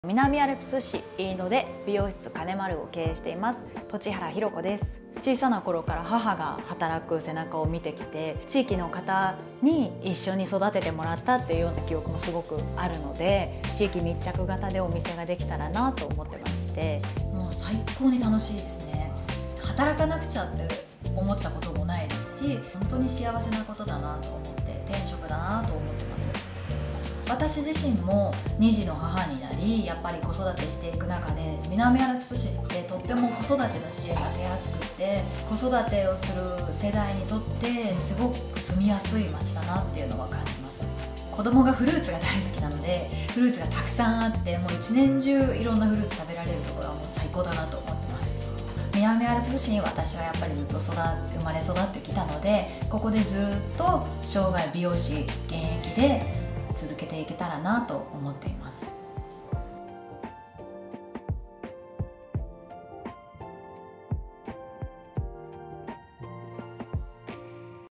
南アルプス市ので美容室かねまるを経営していますとちはらひろ子です。小さな頃から母が働く背中を見てきて、地域の方に一緒に育ててもらったっていうような記憶もすごくあるので、地域密着型でお店ができたらなと思ってまして、もう最高に楽しいですね。働かなくちゃって思ったこともないですし、本当に幸せなことだなと思って、転職だなと思ってます。私自身も2児の母になり、やっぱり子育てしていく中で、南アルプス市ってとっても子育ての支援が手厚くて、子育てをする世代にとってすごく住みやすい街だなっていうのは感じます。子供がフルーツが大好きなので、フルーツがたくさんあって、もう一年中いろんなフルーツ食べられるところはもう最高だなと思ってます。南アルプス市に私はやっぱりずっと生まれ育ってきたので、ここでずっと生涯美容師現役で続けていけたらなと思っています。